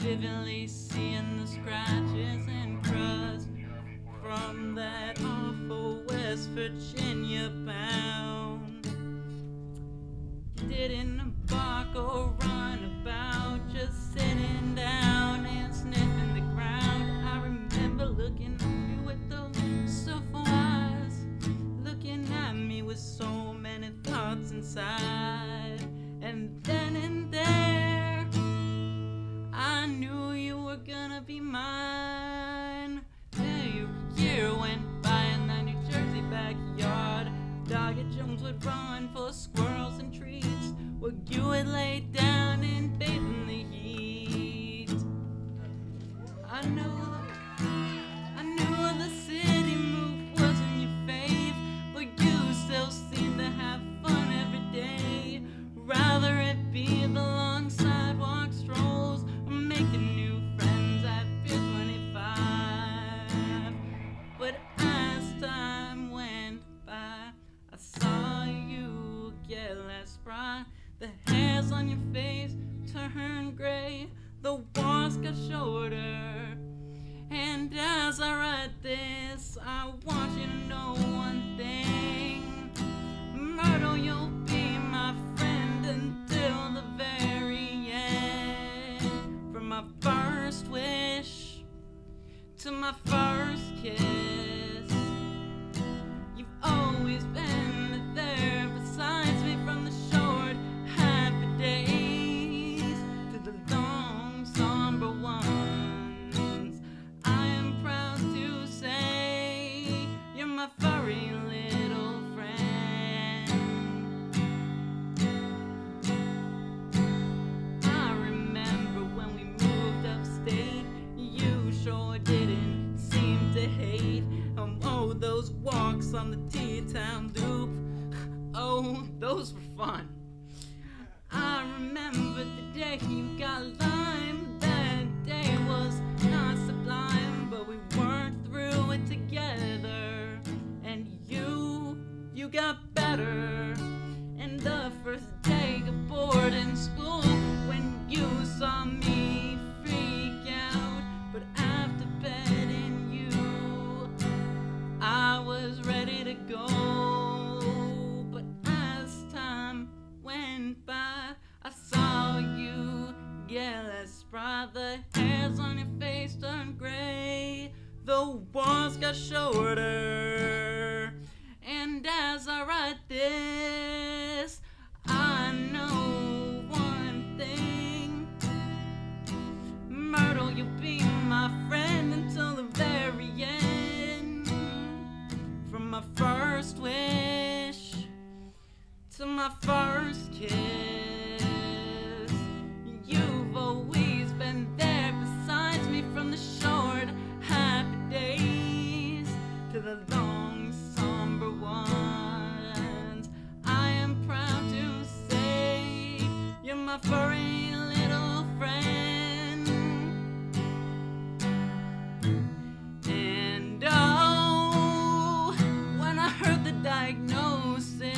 vividly seeing the scratches and crust from that awful West Virginia bound. Didn't bark or run about, just sitting down and sniffing the ground. I remember looking at you with those soulful eyes, looking at me with so many thoughts inside. And then and there, I knew you were gonna be mine. A year went by in that New Jersey backyard. Doggy Jones would run for squirrels and treats, where you would lay down and bathe in the heat. I knew the city move wasn't your fave, but you still seem to have fun every day. Rather it be the long sidewalk strolls or making new friends at Pier 25. But as time went by, I saw you get less spry. The hairs on your face turned gray, the walls got shorter. And as I write this, I want you to know one thing. Myrtle, you'll be my friend until the very end. From my first wish to my first kiss, you've always been there beside me, from the short happy days to the long somber ones. I am proud to say you're my furry little friend. I remember when we moved upstate, you sure didn't seem to hate those walks on the T-Town Loop. Oh, those were fun. I remember the day you got Lyme. That day was not sublime, but we worked through it together. And you got better. And the first day of boarding school, when you saw me freak out, but after petting you, I was ready to go. But as time went by, I saw you get less spry. The hairs on your face turned gray, the walls got shorter. And as I write this, I know one thing. Myrtle, you'll be my friend until the very end. From my first wish to my first kiss, you've always been there beside me, from the short happy days to the long somber ones. I am proud to say you're my furry little friend. And oh, when I heard the diagnosis,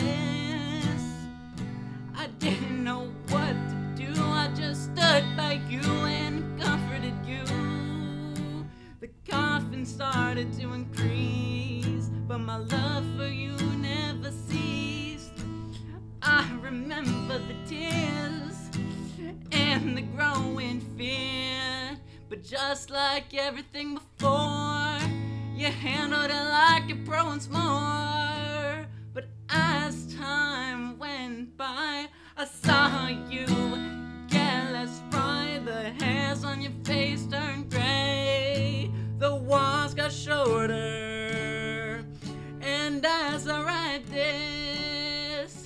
I didn't know what to do. I just stood by you and comforted you. The coughing started to increase, but my love for you never ceased. I remember the tears and the growing fear, but just like everything before, you handled it like a pro once more. But as time went by, I saw you get less spry. The hairs on your face turned gray, the walls got shorter. And as I write this,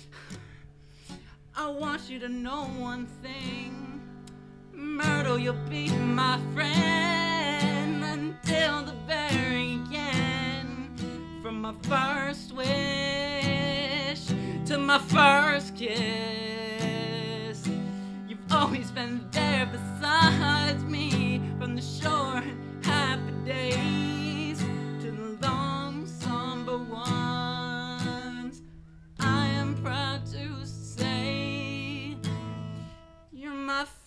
I want you to know one thing. Myrtle, you'll be my friend until the very end. From my first wish to my first kiss, you've always been there beside me, from the short happy days to the long somber ones. I am proud to say you're my